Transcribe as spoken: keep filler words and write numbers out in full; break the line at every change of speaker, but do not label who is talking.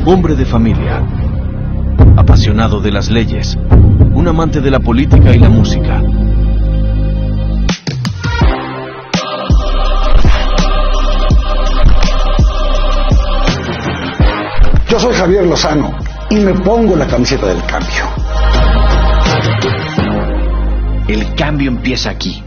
Hombre de familia, apasionado de las leyes, un amante de la política y la música.
Yo soy Javier Lozano y me pongo la camiseta del cambio.
El cambio empieza aquí.